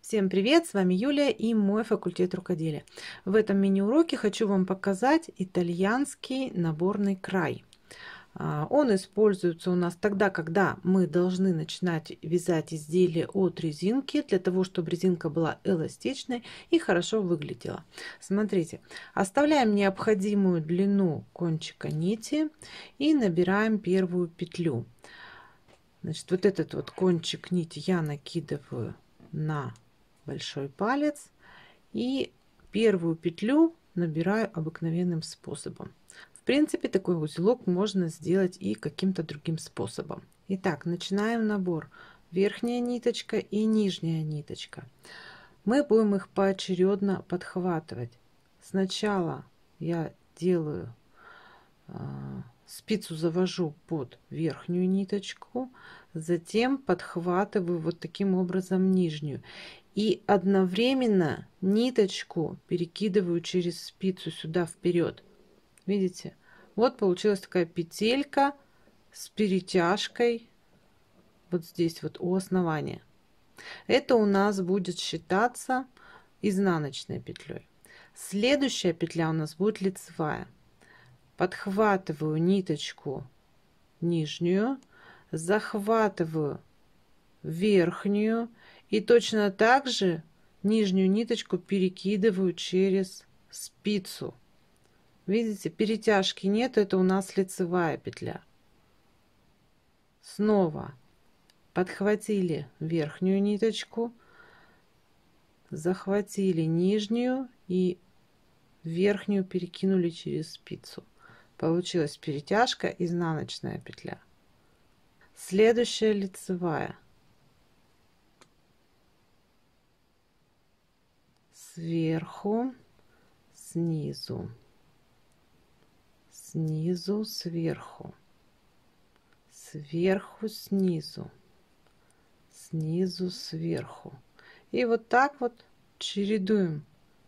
Всем привет! С вами Юлия и мой факультет рукоделия. В этом мини-уроке хочу вам показать итальянский наборный край. Он используется у нас тогда, когда мы должны начинать вязать изделие от резинки, для того, чтобы резинка была эластичной и хорошо выглядела. Смотрите, оставляем необходимую длину кончика нити и набираем первую петлю. Значит, вот этот вот кончик нити я накидываю на большой палец и первую петлю набираю обыкновенным способом. В принципе, такой узелок можно сделать и каким-то другим способом. Итак, начинаем набор. Верхняя ниточка и нижняя ниточка. Мы будем их поочередно подхватывать. Сначала я делаю спицу, завожу под верхнюю ниточку, затем подхватываю вот таким образом нижнюю и одновременно ниточку перекидываю через спицу сюда вперед. Видите, вот получилась такая петелька с перетяжкой вот здесь вот у основания. Это у нас будет считаться изнаночной петлей. Следующая петля у нас будет лицевая. Подхватываю ниточку нижнюю, захватываю верхнюю и точно так же нижнюю ниточку перекидываю через спицу. Видите, перетяжки нет, это у нас лицевая петля. Снова подхватили верхнюю ниточку, захватили нижнюю и верхнюю перекинули через спицу. Получилась перетяжка, изнаночная петля. Следующая лицевая. Сверху, снизу, снизу, сверху, сверху, снизу, снизу, сверху. И вот так вот чередуем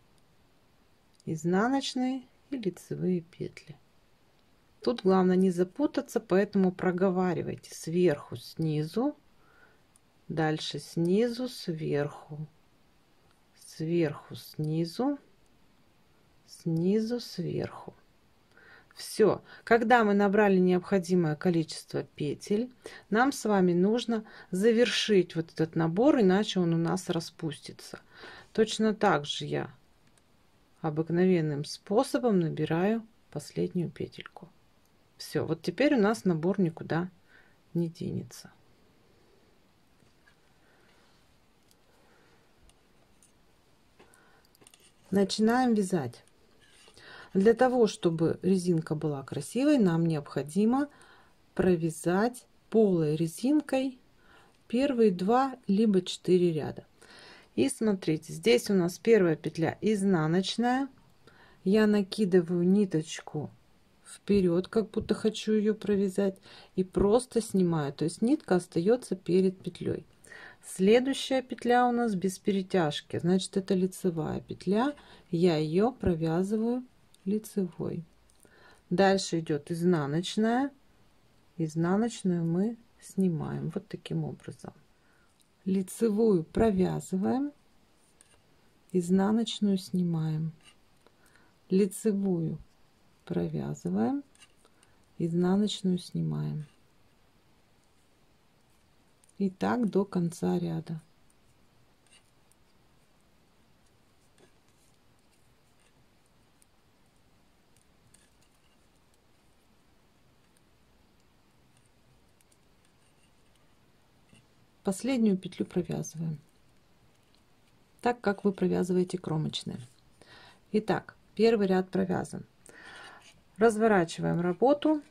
изнаночные и лицевые петли. Тут главное не запутаться, поэтому проговаривайте сверху, снизу, дальше снизу, сверху, сверху, снизу, снизу, сверху. Все. Когда мы набрали необходимое количество петель, нам с вами нужно завершить вот этот набор, иначе он у нас распустится. Точно так же я обыкновенным способом набираю последнюю петельку. Все, вот теперь у нас набор никуда не денется. Начинаем вязать. Для того, чтобы резинка была красивой, нам необходимо провязать полой резинкой первые 2 либо 4 ряда. И смотрите, здесь у нас первая петля изнаночная. Я накидываю ниточку вперед, как будто хочу ее провязать, и просто снимаю, то есть нитка остается перед петлей. Следующая петля у нас без перетяжки, значит это лицевая петля, я ее провязываю лицевой. Дальше идет изнаночная, изнаночную мы снимаем вот таким образом. Лицевую провязываем, изнаночную снимаем, лицевую провязываем, изнаночную снимаем. И так до конца ряда. Последнюю петлю провязываем так, как вы провязываете кромочные. Итак, первый ряд провязан. Разворачиваем работу.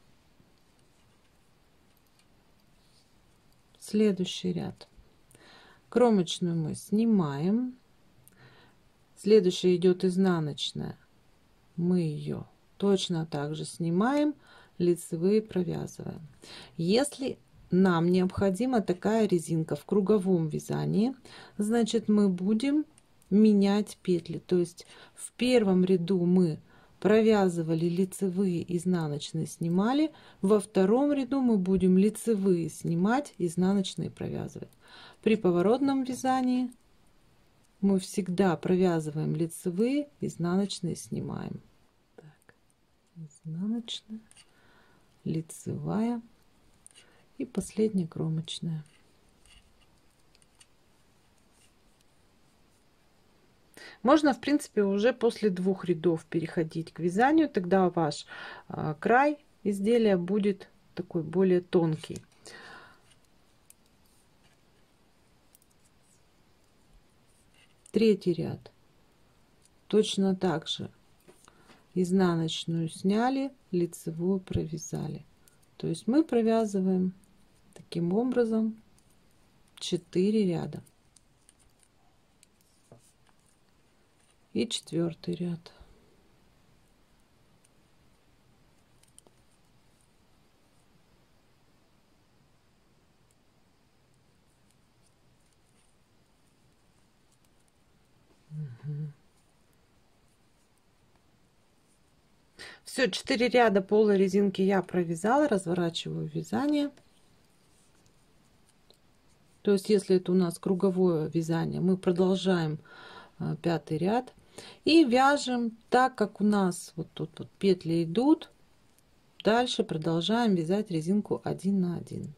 Следующий ряд. Кромочную мы снимаем. Следующая идет изнаночная. Мы ее точно так же снимаем. Лицевые провязываем. Если нам необходима такая резинка в круговом вязании, значит мы будем менять петли. То есть в первом ряду мы провязывали лицевые, изнаночные снимали, во втором ряду мы будем лицевые снимать, изнаночные провязывать. При поворотном вязании мы всегда провязываем лицевые, изнаночные снимаем. Так, изнаночная, лицевая и последняя кромочная. Можно, в принципе, уже после 2 рядов переходить к вязанию, тогда ваш край изделия будет такой более тонкий. Третий ряд. Точно так же изнаночную сняли, лицевую провязали. То есть мы провязываем таким образом 4 ряда. И 4-й ряд. Все, 4 ряда полой резинки я провязала, разворачиваю вязание. То есть, если это у нас круговое вязание, мы продолжаем 5-й ряд и вяжем так, как у нас вот тут вот петли идут. Дальше продолжаем вязать резинку 1 на 1.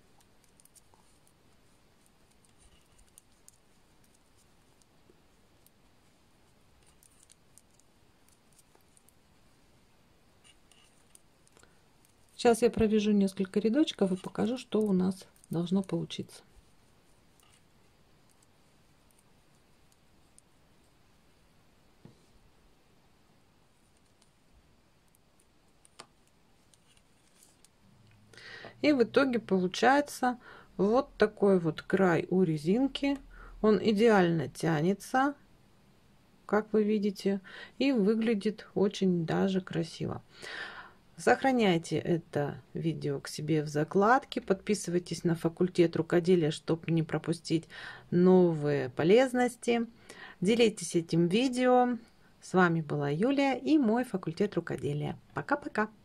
Сейчас я провяжу несколько рядочков и покажу, что у нас должно получиться. И в итоге получается вот такой вот край у резинки. Он идеально тянется, как вы видите, и выглядит очень даже красиво. Сохраняйте это видео к себе в закладке, подписывайтесь на факультет рукоделия, чтобы не пропустить новые полезности. Делитесь этим видео. С вами была Юлия и мой факультет рукоделия. Пока-пока!